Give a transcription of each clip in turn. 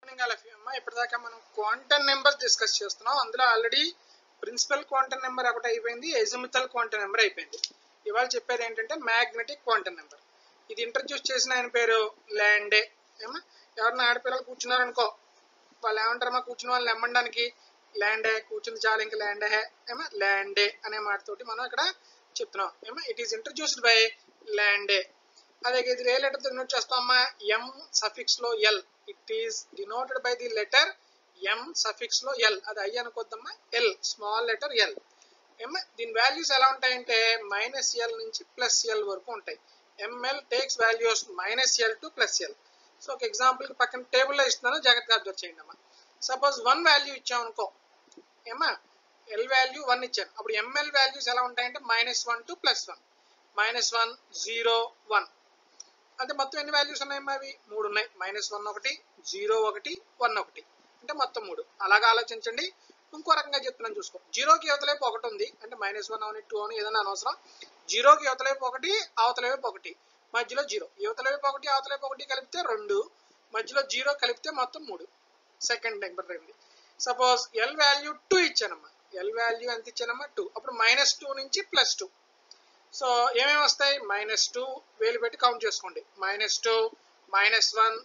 అమ్మా ఇప్పటిదాకా మనం క్వాంటమ్ నెంబర్స్ డిస్కస్ చేస్తున్నాం. అందులో ఆల్రెడీ ప్రిన్సిపల్ క్వాంటమ్ నెంబర్ ఒకటి అయిపోయింది, ఎజిముథల్ క్వాంటమ్ నెంబర్ అయిపోయింది. ఇవాళ చెప్పేది ఏంటంటే మ్యాగ్నెటిక్ క్వాంటమ్ నెంబర్. ఇది ఇంట్రడ్యూస్ చేసిన ఆయన పేరు ల్యాండే. ఏమా ఎవరైనా ఆడపిల్లలు కూర్చున్నారనుకో, వాళ్ళు ఏమంటారమ్మా కూర్చున్న వాళ్ళని నమ్మడానికి? ల్యాండే, కూర్చుంది చాలు ఇంకా ల్యాండే ఏమా ల్యాండే అనే మాటతోటి మనం ఇక్కడ చెప్తున్నాం. ఏమా it is introduced by Lande. అదే ఇది ఏ లెటర్ తో డినోట్ చేస్తామమ్మా? ఎం సఫిక్స్ లో L. It is denoted by the letter M suffix లో ఎల్. అది ఐ అనుకోద్దమ్మా, ఎల్ స్మాల్ లెటర్ ఎల్. ఏమా దీని వాల్యూస్ ఎలా ఉంటాయంటే -l నుంచి +l వరకు ఉంటాయి. ML takes values -l to +l. So ఒక ఎగ్జాంపుల్ కి పక్కన టేబుల్లో ఇస్తున్నాను, జాగ్రత్తగా అబ్జర్వ్ చేయండి అమ్మా. సపోజ్ 1 వాల్యూ ఇచ్చాం అనుకో, ఏమా ఎల్ వాల్యూ 1 ఇచ్చాను, అప్పుడు ఎంఎల్ వాల్యూస్ ఎలా ఉంటాయంటే -1 టు +1, -1 0 1. అంటే మొత్తం ఎన్ని వాల్యూస్ ఉన్నాయమ్మా? అవి 3 ఉన్నాయి. -1 ఒకటి, 0 ఒకటి, 1 ఒకటి, అంటే మొత్తం 3. అలాగా ఆలోచించండి. ఇంకో రకంగా చెప్తున్నాను చూసుకో. 0కి యువతలేపు 1 ఉంది అంటే -1 అవని 2 అవని ఏదైనా అనవసరం. 0కి యువతలేపు 1, అవతలవైపు 1, మధ్యలో 0. యువతలవైపు 1 అవతలవైపు 1 కలిపితే 2, మధ్యలో 0 కలిపితే మొత్తం 3. సెకండ్ నెంబర్ రండి. సపోజ్ ఎల్ వాల్యూ 2 ఇచ్చానమ్మా. ఎల్ వాల్యూ ఎంత ఇచ్చానమ్మా? 2. అప్పుడు -2 నుంచి +2. సో ఏమేమి వస్తాయి? -2 వేలు పెట్టి కౌంట్ చేసుకోండి. -2, -1,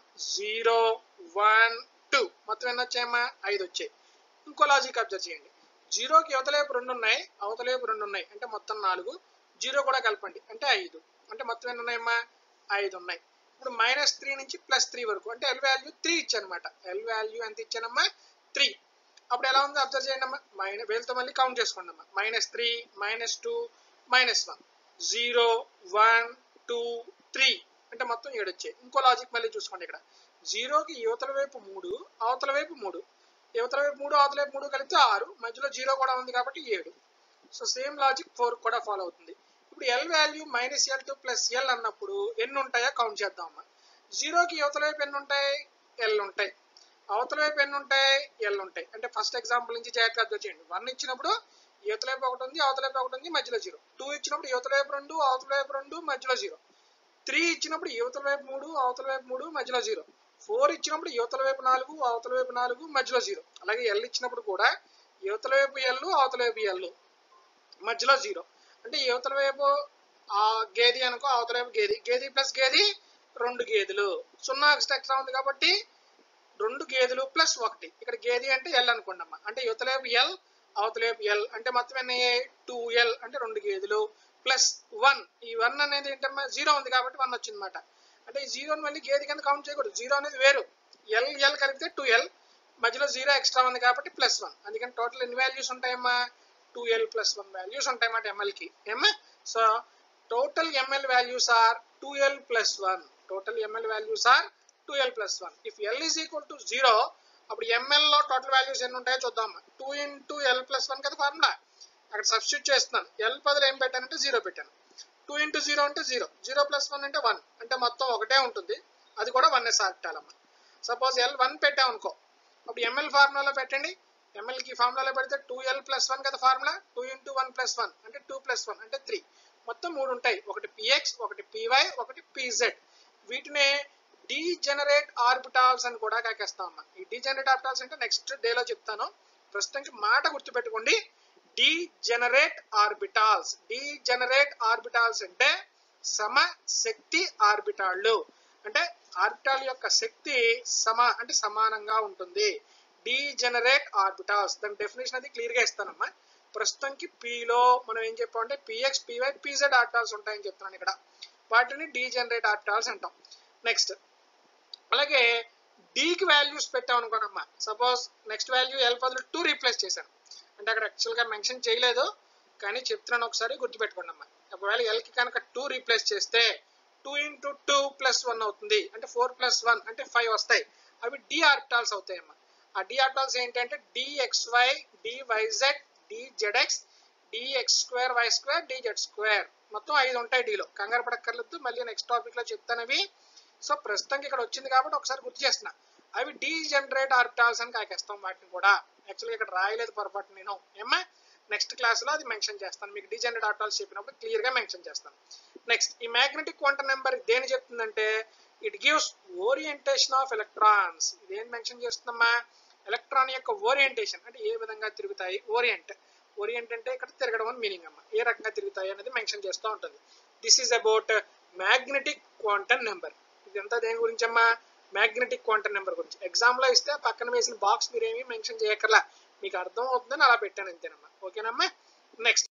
0, 1, 2, మొత్తం ఎన్ని వచ్చాయమ్మా? 5 వచ్చాయి. ఇంకో లాజిక్ అబ్జర్వ్ చేయండి. 0కి యువతలేపు 2 ఉన్నాయి, అవతలేపు 2 ఉన్నాయి, అంటే మొత్తం 4. 0 కూడా కలపండి అంటే 5, అంటే మొత్తం ఎన్ని ఉన్నాయమ్మా? 5 ఉన్నాయి. ఇప్పుడు -3 నుంచి +3 వరకు, అంటే ఎల్ వాల్యూ 3 ఇచ్చానమాట. ఎల్ వాల్యూ ఎంత ఇచ్చానమ్మా? 3. అప్పుడు ఎలా ఉందో అబ్జర్వ్ చేయండి అమ్మా. వేలతో మళ్ళీ కౌంట్ చేసుకోండి అమ్మా. -3, -2, -1, 0, 1, 2, 3, అంటే మొత్తం 7 వచ్చాయి. ఇంకో లాజిక్ మళ్ళీ చూసుకోండి. ఇక్కడ 0కి యువతల వైపు 3, అవతల వైపు 3, యువతల వైపు 3, అవతల వైపు 3 కలిపితే 6, మధ్యలో 0 కూడా ఉంది కాబట్టి 7. సో సేమ్ లాజిక్ 4 కూడా ఫాలో అవుతుంది. ఇప్పుడు L value -l to +l అన్నప్పుడు ఎన్ని ఉంటాయో కౌంట్ చేద్దాం అమ్మా. 0కి యువతల వైపు ఎన్ని ఉంటాయి? ఎల్ ఉంటాయి. అవతల వైపు ఎన్ని ఉంటాయి? ఎల్ ఉంటాయి. అంటే ఫస్ట్ ఎగ్జాంపుల్ నుంచి జాగ్రత్తగా అబ్జర్వ్ చేయండి. 1 ఇచ్చినప్పుడు యువతల వైపు 1 ఉంది, అవతల వైపు 1 ఉంది, మధ్యలో 0. 2 ఇచ్చినప్పుడు యువతల వైపు 2, అవతల వైపు 2, మధ్యలో 0. 3 ఇచ్చినప్పుడు యువతల వైపు 3, అవతల వైపు 3, మధ్యలో 0. 4 ఇచ్చినప్పుడు యువతల వైపు 4, అవతల వైపు 4, మధ్యలో 0. అలాగే ఎల్ ఇచ్చినప్పుడు కూడా యువతల వైపు ఎల్, అవతల వైపు ఎల్, మధ్యలో 0. అంటే యువతల వైపు గేది అనుకో, అవతల వైపు గేది. గేది ప్లస్ గేది 2 గేదెలు. 0 ఎక్స్ట్రా ఉంది కాబట్టి 2 గేదెలు +1. ఇక్కడ గేది అంటే ఎల్ అనుకోండి అమ్మా. అంటే యువతల వైపు ఎల్, అవతల వైపు ఎల్, అంటే మొత్తం ఎన్ని? 2l, అంటే 2 గేదెలు +1. ఈ 1 అనేది ఏంటమ్మా? 0 ఉంది కాబట్టి 1 వచ్చింది అనమాట. అంటే ఈ 0ని మళ్ళీ గేది కింద కౌంట్ చేయకూడదు. 0 అనేది వేరు. ఎల్ కలిపితే 2l, మధ్యలో 0 ఎక్స్ట్రా ఉంది కాబట్టి +1. అందుకని టోటల్ ఎన్ని వాల్యూస్ ఉంటాయమ్మా? 2l + 1 వాల్యూస్ ఉంటాయన్నమాట ఎంఎల్కి. ఏమ్మా? So total ML values are 2l + 1. Total ML values are 2l + 1. If l is equal to 0, అప్పుడు ఎంఎల్ లో టోటల్ వాల్యూస్ ఎన్ని ఉంటాయో చూద్దాం. 2 × l + 1 కదా ఫార్ములా. అక్కడ సబ్స్టిట్యూట్ చేస్తున్నాను. ఎల్ బదులు ఏం పెట్టానంటే 0 పెట్టాను. 2 × 0 అంటే 0, 0 + 1 అంటే 1, అంటే మొత్తం ఒకటే ఉంటుంది. అది కూడా 1 సార్ పెట్టాలమ్మా. సపోజ్ ఎల్ 1 పెట్టామనుకో, అప్పుడు ఎంఎల్ ఫార్ములాలో పెట్టండి. ఎంఎల్కి ఫార్ములాలో పెడితే 2l + 1 కదా ఫార్ములా. 2 × 1 + 1 అంటే 2 + 1 అంటే 3. మొత్తం 3 ఉంటాయి. ఒకటి px, ఒకటి py, ఒకటి pz. వీటినే డీజెనరేట్ ఆర్బిటాల్స్ అని కూడా కాకేస్తామమ్మా. ఈ డీజెనరేట్ ఆర్బిటాల్స్ అంటే నెక్స్ట్ డేలో చెప్తాను. ప్రస్తుతానికి మాట గుర్తుపెట్టుకోండి, డీజెనరేట్ ఆర్బిటాల్స్. డీజెనరేట్ ఆర్బిటాల్స్ అంటే సమశక్తి ఆర్బిటాళ్ళు. అంటే ఆర్బిటాల్ యొక్క శక్తి అంటే సమానంగా ఉంటుంది. డీజెనరేట్ ఆర్బిటాల్స్, దాని డెఫినేషన్ అది క్లియర్ గా ఇస్తానమ్మా. ప్రస్తుతానికి పీలో మనం ఏం చెప్పామంటే px, py, pz ఆర్బిటాల్స్ ఉంటాయని చెప్తున్నాను ఇక్కడ. వాటిని డీజెనరేట్ ఆర్బిటాల్స్ అంటాం. నెక్స్ట్ అలాగే డీకి వాల్యూస్ పెట్టాం అనుకోనమ్మా. సపోజ్ నెక్స్ట్ వాల్యూ ఎల్ బదులు 2 రీప్లేస్ చేశాను. అంటే అక్కడ యాక్చువల్గా మెన్షన్ చేయలేదు కానీ చెప్తున్నాను, ఒకసారి గుర్తుపెట్టుకోండి అమ్మా. ఒకవేళ ఎల్కి కనుక 2 రీప్లేస్ చేస్తే 2 × 2 + 1 అవుతుంది. అంటే 4 + 1 అంటే 5 వస్తాయి. అవి డి ఆర్బిటాల్స్ అవుతాయమ్మా. ఆ డి ఆర్బిటాల్స్ ఏంటంటే dxy, dyz, dzx, dx2y2, dz2. మొత్తం 5 ఉంటాయి డీలో. కంగారు పడక్కర్లేదు, మళ్ళీ నెక్స్ట్ టాపిక్ లో చెప్తాను అవి. సో ప్రస్తుతానికి ఇక్కడ వచ్చింది కాబట్టి ఒకసారి గుర్తు చేస్తున్నా. అవి డీజెనరేట్ ఆర్బిటాల్స్ అని కాకేస్తాం వాటిని కూడా. యాక్చువల్గా ఇక్కడ రాయలేదు పొరపాటు నేను. ఏమ్మా నెక్స్ట్ క్లాస్లో అది మెన్షన్ చేస్తాను. మీకు డీజెనరేట్ ఆర్బిటాల్స్ చెప్పినప్పుడు క్లియర్గా మెన్షన్ చేస్తాను. నెక్స్ట్ ఈ మ్యాగ్నెటిక్ క్వాంటమ్ నెంబర్ దేని చెప్తుందంటే it gives orientation of electrons. ఇదేం మెన్షన్ చేస్తుందమ్మా? ఎలక్ట్రాన్ యొక్క ఓరియంటేషన్ అంటే ఏ విధంగా తిరుగుతాయి. ఓరియంట్ అంటే ఇక్కడ తిరగడం అని మీనింగ్ అమ్మా. ఏ రకంగా తిరుగుతాయి అనేది మెన్షన్ చేస్తూ ఉంటుంది. This is about magnetic quantum number. ఇదంతా దేని గురించి అమ్మా? మ్యాగ్నెటిక్ క్వాంటమ్ నెంబర్ గురించి. ఎగ్జామ్ లో ఇస్తే పక్కన వేసిన బాక్స్ మీరేమీ మెన్షన్ చేయక్కర్లా, మీకు అర్థం అవుతుందని అలా పెట్టాను అంతేనమ్మా. ఓకేనమ్మా. Next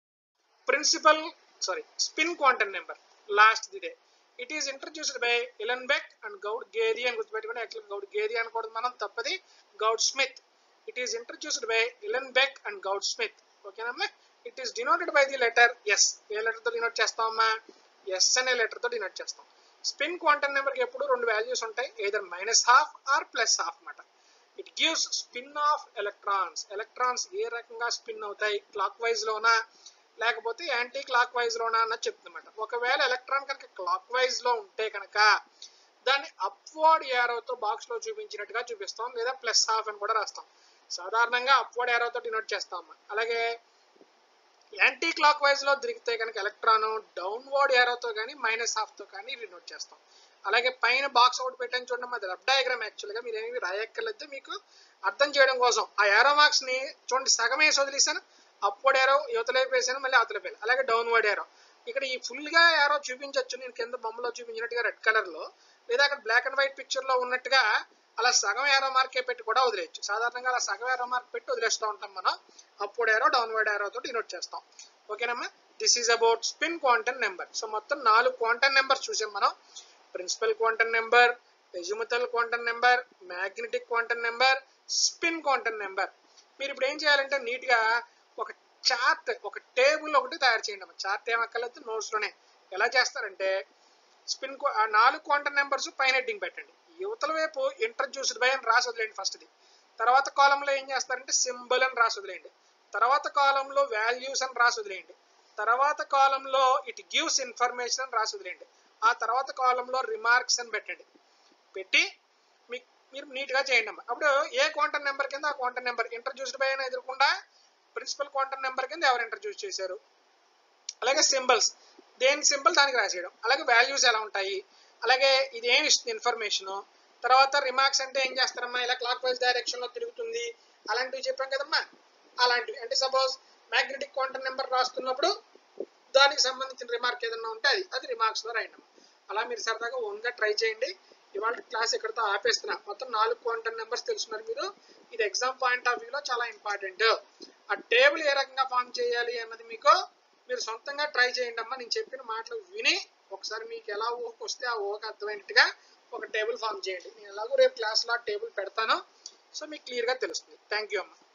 spin quantum number. Last they it is introduced by Uhlenbeck and Goud Geri అని గుర్తుపెట్టుకుని. యాక్చువల్ గౌడ్ గేరి అనుకోవడం మనం తప్పది, Goudsmit. It is introduced by Uhlenbeck and Goudsmit. ఓకేనమ్మా. It is denoted by the letter S. ఏ letter తో denote చేస్తామమ్మా? S అనే లెటర్ తో డినోట్ చేస్తాం. స్పిన్ క్వాంటమ్ నెంబర్ కి ఎప్పుడు రెండు వాల్యూస్ ఉంటాయి, either -12 ఆర్ +12 అన్నమాట. It gives spin of electrons. Electrons ఏ రకంగా స్పిన్ అవుతాయి, క్లాక్ వైజ్ లోనా లేకపోతే యాంటీ క్లాక్ వైజ్ లోనా అన్నది చెప్తుందన్నమాట. ఒకవేళ ఎలక్ట్రాన్ కనుక క్లాక్ వైజ్ లో ఉంటే కనుక దాన్ని అప్వర్డ్ యారోతో బాక్స్ లో చూపించినట్టుగా చూపిస్తాం, లేదా +12 అని కూడా రాస్తాం. సాధారణంగా అప్వర్డ్ యారోతో డినోట్ చేస్తాం. అలాగే యాంటీ క్లాక్ వైజ్ లో తిరిగితే కనుక ఎలక్ట్రాన్ డౌన్వర్డ్ యారోతో కానీ -12 తో కానీ డినోట్ చేస్తాం. అలాగే పైన బాక్స్ అవుట్ పెట్టని చూడండి, అది రబ్ డయాగ్రామ్. యాక్చువల్గా మీరు ఏమి రాయక్కర్లేదు, మీకు అర్థం చేయడం కోసం ఆ యారో మార్క్స్ ని చూడండి, సగమే వదిలేసాను. అప్వర్డ్ యారో యువతలేపు వేసాను, మళ్ళీ అవతలేపు వేయాలి. అలాగే డౌన్వర్డ్ యారో. ఇక్కడ ఈ ఫుల్ గా యారో చూపించవచ్చు నేను కింద బొమ్మలో చూపించినట్టుగా రెడ్ కలర్ లో, లేదా అక్కడ బ్లాక్ అండ్ వైట్ పిక్చర్ లో ఉన్నట్టుగా అలా సగం యారో మార్కే పెట్టి కూడా వదిలేయచ్చు. సాధారణంగా అలా సగం యారో మార్క్ పెట్టి వదిలేస్తూ ఉంటాం మనం. అప్వర్డ్ యారో డౌన్వర్డ్ యారో తోటి డినోట్ చేస్తాం. ఓకేనమ్మా. This is about spin quantum number. So మొత్తం 4 క్వాంటమ్ నెంబర్స్ చూసాం మనం. Principal quantum number, azimuthal quantum number, magnetic quantum number, spin quantum number. మీరు ఇప్పుడు ఏం చేయాలంటే నీట్ గా ఒక చార్ట్, ఒక టేబుల్ ఒకటి తయారు చేయండి అమ్మా. చార్ట్ ఏమక్కర్లేదు, నోట్స్ లోనే. ఎలా చేస్తారంటే 4 క్వాంటమ్ నెంబర్స్ పైన హెడ్డింగ్ పెట్టండి. యువతల వైపు ఇంట్రడ్యూస్డ్ బై అని రాసి వదిలేండి ఫస్ట్ది. తర్వాత కాలంలో ఏం చేస్తారంటే సింబల్ అని రాసి వదిలేండి. తర్వాత కాలంలో వాల్యూస్ అని రాసి వదిలేయండి. తర్వాత కాలంలో ఇట్ గివ్స్ ఇన్ఫర్మేషన్ అని రాసి వదిలేయండి. ఆ తర్వాత కాలంలో రిమార్క్స్ అని పెట్టండి. పెట్టి మీరు నీట్ గా చేయండి అమ్మా. అప్పుడు ఏ క్వాంటమ్ నెంబర్ కింద ఆ క్వాంటమ్ నెంబర్ ఇంట్రడ్యూస్డ్ బై అని ఎదురకుండా ప్రిన్సిపల్ క్వాంటమ్ నెంబర్ కింద ఎవరు ఇంట్రడ్యూస్ చేశారు. అలాగే సింబల్స్, దేని సింబల్ దానికి రాసేయడం. అలాగే వాల్యూస్ ఎలా ఉంటాయి, అలాగే ఇది ఏమి ఇస్తుంది ఇన్ఫర్మేషన్. తర్వాత రిమార్క్స్ అంటే ఏం చేస్తారమ్మా, ఇలా క్లాక్ వైజ్ డైరెక్షన్ లో తిరుగుతుంది అలాంటివి చెప్పాం కదమ్మా. అలాంటివి అంటే సపోజ్ మ్యాగ్నెటిక్ క్వాంటమ్ నెంబర్ రాస్తున్నప్పుడు దానికి సంబంధించిన రిమార్క్ ఏదన్నా ఉంటే అది రిమార్క్స్ లో రాయండి. అలా మీరు సరదాగా ఓన్ గా ట్రై చేయండి. ఇవాళ క్లాస్ ఇక్కడతో ఆపేస్తున్నా. మొత్తం 4 క్వాంటమ్ నెంబర్స్ తెలుసుకున్నారు మీరు. ఇది ఎగ్జామ్ పాయింట్ ఆఫ్ వ్యూలో చాలా ఇంపార్టెంట్. ఆ టేబుల్ ఏ రకంగా ఫామ్ చేయాలి అన్నది మీరు సొంతంగా ట్రై చేయండి అమ్మా. నేను చెప్పిన మాటలు విని ఒకసారి మీకు ఎలా ఊహకు వస్తే ఆ ఊహకు అర్థమైనట్టుగా ఒక టేబుల్ ఫామ్ చేయండి. నేను ఎలాగో రేపు క్లాస్లో ఆ టేబుల్ పెడతాను, సో మీకు క్లియర్గా తెలుస్తుంది. థ్యాంక్ యూ అమ్మా.